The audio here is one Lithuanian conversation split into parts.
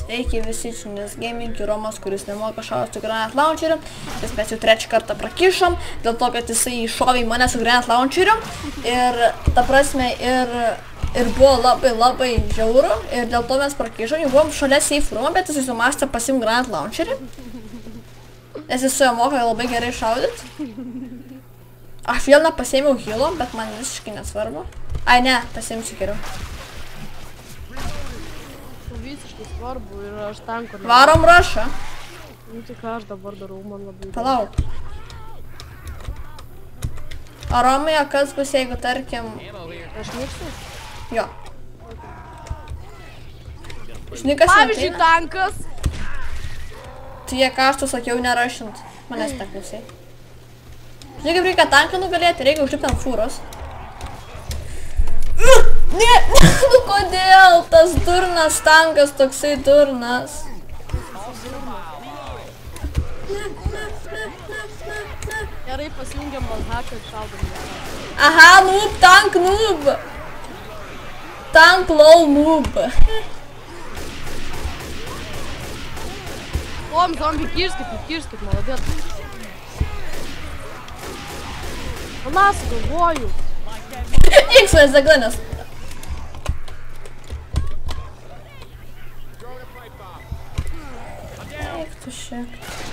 Reikia visi činės gaming Romas, kuris nemoka šausti granat launcheriu. Nes mes jau trečią kartą prakišom, dėl to, kad jisai šovė į mane su granat launcheriu. Ir ta prasme, ir buvo labai žiauru. Ir dėl to mes prakišom, jau buvom šalia safe room'o, bet jisai sumastė pasiimti granat launcherį. Nes jis su juo moka labai gerai šaudyti. Aš vieną pasiėmiau heal'o, bet man visiškai nesvarbu. Ai ne, pasiimsiu geriau. Visiškai svarbu ir aš tanko. Varom rush'ą. Nu tai ką aš dabar darau, man labai... Palauk. O Romoje kas bus, jeigu tarkim... Aš mirsiu? Jo. Žinai, kas pavyzdžiui, tankas. Tai jie ką aš tu sakiau nerašint. Manęs neklausai. Žinai, kaip reikia tanką nugalėti, reikia užlipti ant fūros. Ne, nu kodėl tas durnas tankas toksai durnas? Gerai, pasijungiam balhaką ir šaudom. Aha, noob, tank noob. Tank lol noob. Zombi, kirskit, молодец. Palas, galvoju. X-Ray zaglinęs. Eik tu šiek.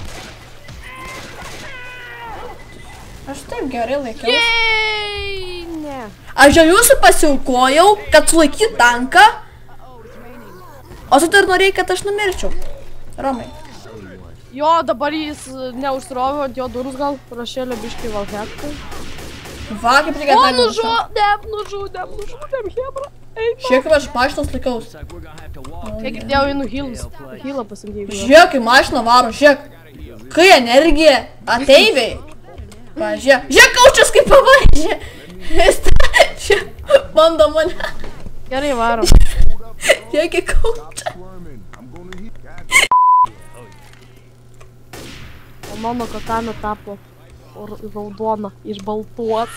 Aš taip gerai laikiausi. Jei, ne. Aš jau jūsų pasiaukojau, kad sulaikyt tanką. O tu dar norėjai, kad aš numirčiau. Romai. Jo, dabar jis neužsirovė ant jo durus, gal prašėlė biškai valhetką. Va, kaip reikia O, tanką. nužudėm, hebra. Žiūrėk, kaip aš mašinos laikausi. Kiek girdėjau, einu healą pasimdėjau. Žiūrėk, kaip mašina varo, žiūrėk. Kai energija, ateiviai. Va, žiūrėk, kaučias kaip pavažė. Žiūrėk, bando mane. Gerai, varom. Žiūrėk, kaučia. O mano katana tapo raudona iš baltuos.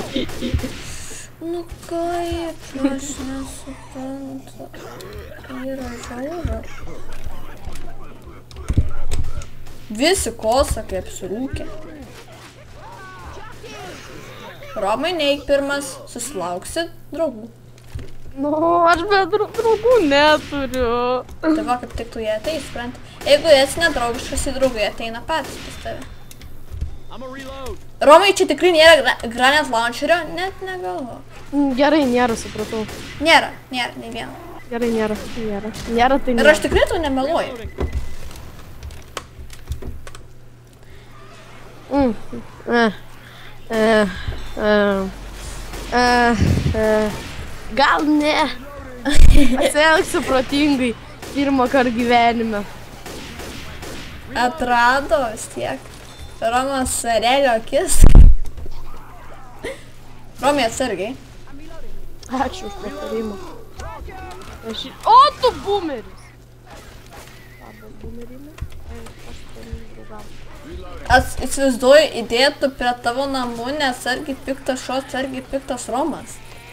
Nu kaip, aš nesuprantu. Yra žiaura. Visi kosa kaip surūkė. Romai, neik pirmas, susilauksit draugų. Nu, aš be draugų neturiu. Tai va, kaip tik tu jie ateis, supranti. Jeigu esi nedraugiškas, į draugai ateina patys pas tave. Romai, čia tikrai nėra granat launcherio, net negalvo. Gerai, nėra, supratau. Nėra, nei vieno. Gerai, nėra. Nėra, tai nėra. Ir aš tikrai tu nemeluoju. Gal ne. Pasielgsiu protingai pirmą kartą gyvenime. Atrado vis tiek. Romas realio akis. Romai, atsargiai. Ačiū už patarimą. O, tu boomeris! Aš įsivaizduoju, įdėtų prie tavo namų neatsargiai piktas šos, atsargiai piktas Romas.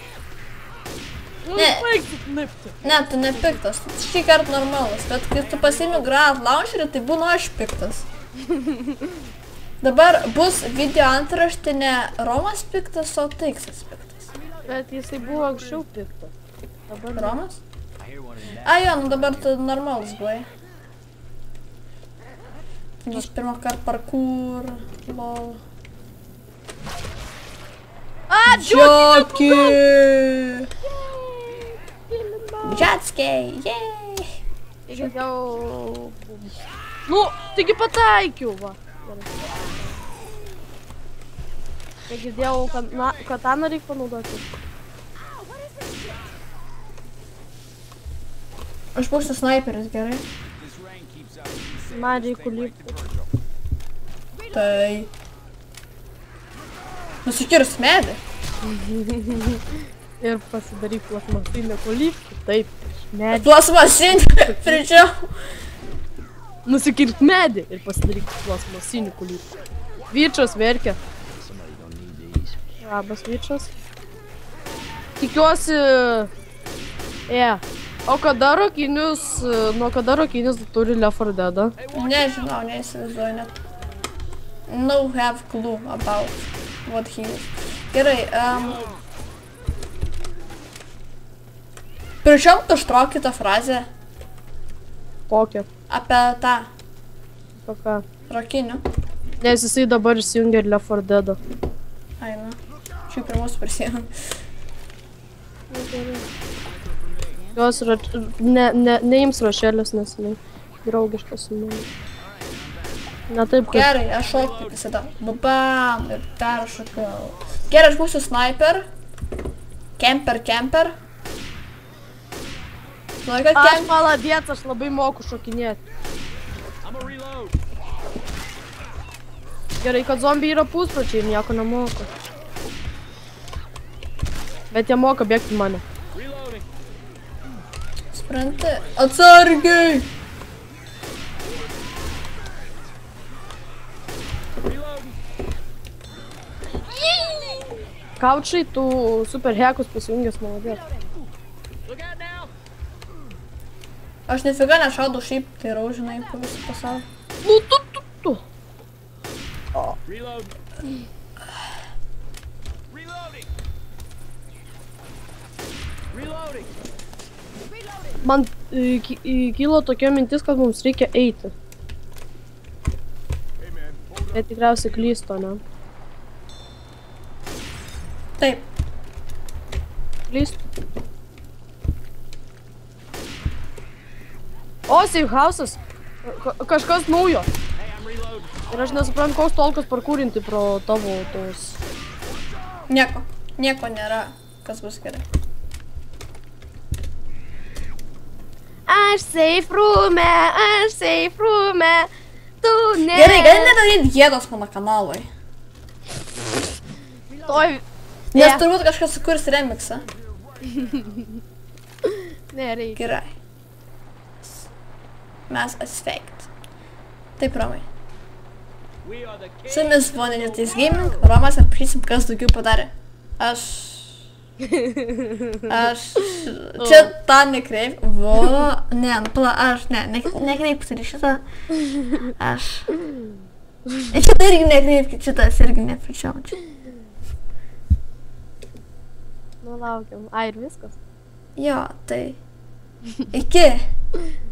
Ne, tu nepiktas, tu šį kartą normalus, bet kai tu pasiimi granat launcherį, tai būnu aš piktas. Dabar bus video antraštinė Romas piktas, o Taiksas piktas. Bet jisai buvo anksčiau piktas. Romas? A jo, nu dabar tu normalus buvai. Jis pirmą kartą parkour, lol. Džokį! Džatskiai, jei! Nu, taigi pataikiau, va. Kiek girdėjau, kataną reikia panaudoti. Aš būsiu sniperis, gerai? Man reikia lipti. Tai... Nusikirs medį. Ir pasidaryk plasmasinę kolipkę. Taip, medį. Plasmasinį, pričiau. Nusikirk medį ir pasidaryk plasmasinį kolipkę. Vyčas verkia. Labas, Vyčas. Tikiuosi... O kada Rokinius, nuo kada Rokinius turi Left 4 Dead? Nežinau, neįsivaizduoju net. No have clue about what he is. Gerai, Pričiom kažtrok kitą frazę Kokią? apie tą Kokią? Rokinių. Nes jisai dabar įsijungia ir Left 4 Dead. Ai, nu. Čia prie mūsų prisijom. Jos neims Rošelės, nes jinai draugiškas su manimi. Ne taip, kad... Gerai, aš šokti visada. Babam ir peršokiau. Gerai, aš būsiu sniper. Kemper. Aš maladėt, aš labai moku šokinėti. Gerai, kad zombiai yra puspročiai ir nieko nemoka. Bet jie moka bėgti mane. Supranti? Atsargiai! Kaučai, tu super hekus pasijungęs maladėt. Aš nefiga nešaudau šiaip, tai raužinai po visą pasaulį. Nu, tu. Man kilo tokia mintis, kad mums reikia eiti. Bet tikriausiai klysto, ne? Taip. Klysto. O, safe house'as. Kažkas naujo. Ir aš nesuprantu, koks tolkas parkūrinti pro tavo tos... Nieko nėra, kas bus gerai. Aš safe room'e, tu ne... Gerai, gali nedaryti gėdos mano kanalui. Toj... Nes turbūt kažkas sukurs remixą. Nereikia. Gerai. Mes atsveikt. Taip, Romai. Su jumis buvo Ninjatais Gaming, Romas, ir prašysim, kas daugiau padarė. Aš... Čia tą nekreip... Nekreipkite ir šitą. Šitą irgi nekreipkite, šitas irgi nepričiau. Nu, laukiam. Ai, ir viskas. Jo, tai... Iki.